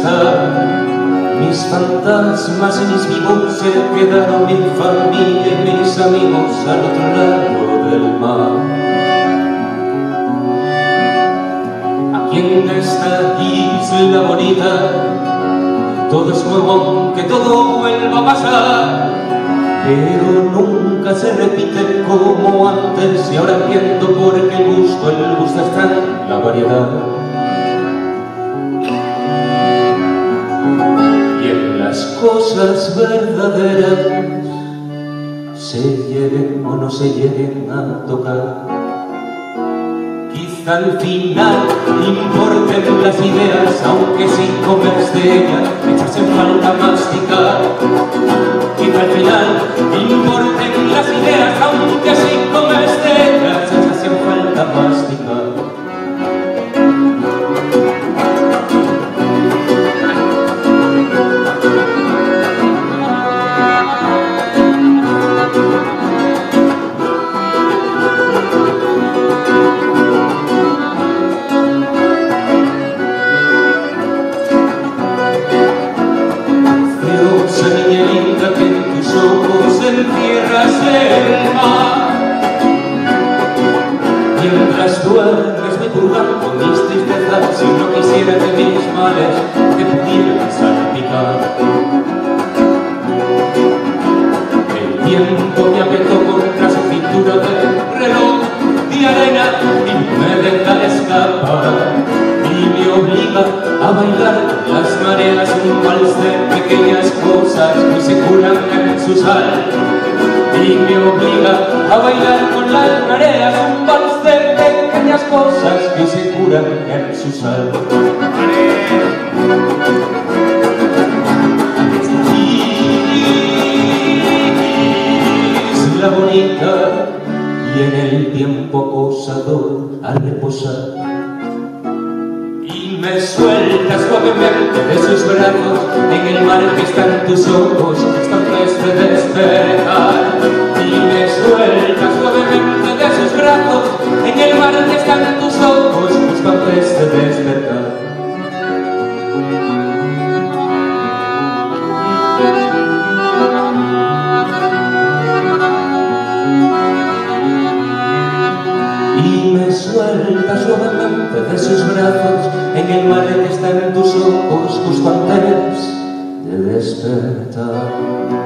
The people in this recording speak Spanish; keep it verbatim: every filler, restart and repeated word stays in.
están mis fantasmas y mis vivos, se quedaron mi familia y mis amigos al otro lado del mar. Aquí en esta isla bonita todo es nuevo, aunque todo vuelva a pasar, pero nunca se repite como antes, y ahora entiendo por qué el gusto, el gusto está en la variedad. Y en las cosas verdaderas, se lleguen o no se lleguen a tocar, quizá al final importen las ideas, aunque sin comerse de ellas echas en falta masticar. Quizá al final importen las ideas, aunque sin comerse de ellas echas en falta masticar. Encierras el mar, mientras duermes me purgando mis tristezas, si no quisiera que mis males te pudieran salpicar. El tiempo me apretó contra su cintura de reloj de arena y me deja escapar, y me obliga a bailar las mareas, un vals de pequeñas cosas que se curan en su sal. Y me obliga a bailar con las mareas, un vals de pequeñas cosas que se curan en su sal. Isla bonita, y en el tiempo acosador al reposar, y me suelta suavemente de sus brazos en el mar que está en tus ojos, hasta antes de despertar. Y me suelta suavemente de sus brazos en el mar que está en tus ojos, justo antes de despertar. Y me suelta suavemente de sus brazos en el mar que está en tus ojos, justo antes de despertar.